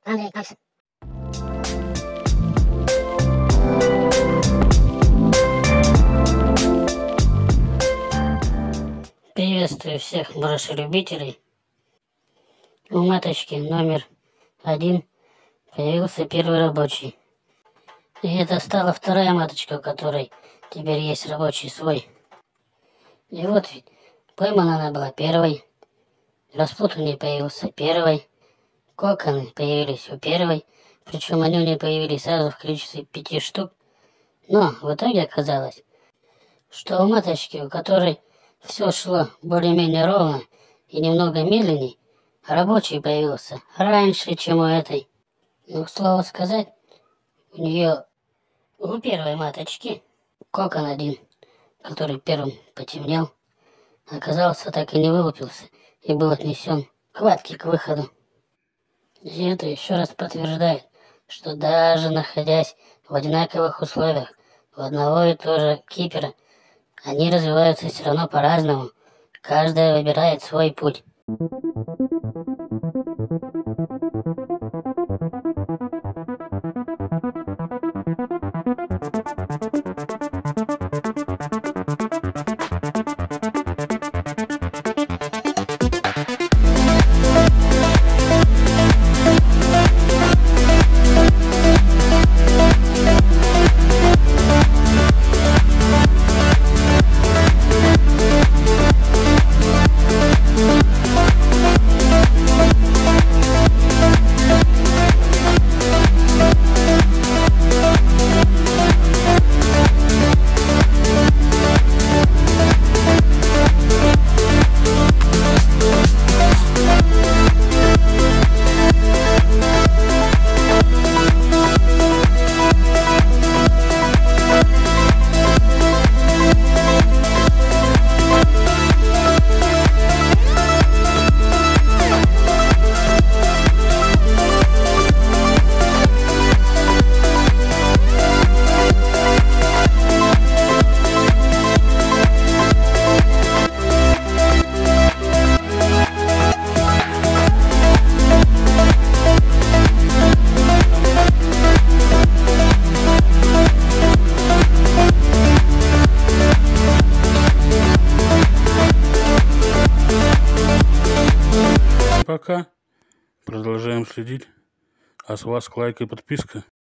Андрей, как все? Приветствую всех брошелюбителей. У маточки номер 1 появился первый рабочий. И это стала вторая маточка, у которой теперь есть рабочий свой. И вот ведь поймана она была первой, распут у нее появился первой, коконы появились у первой, причем они у нее появились сразу в количестве 5 штук. Но в итоге оказалось, что у маточки, у которой все шло более-менее ровно и немного медленней, рабочий появился раньше, чем у этой. Ну, к слову сказать, у первой маточки кокон один, который первым потемнел, оказался так и не вылупился и был отнесен к матке к выходу. И это еще раз подтверждает, что даже находясь в одинаковых условиях у одного и того же кипера, они развиваются все равно по-разному. Каждая выбирает свой путь. Пока. Продолжаем следить. А с вас лайк и подписка.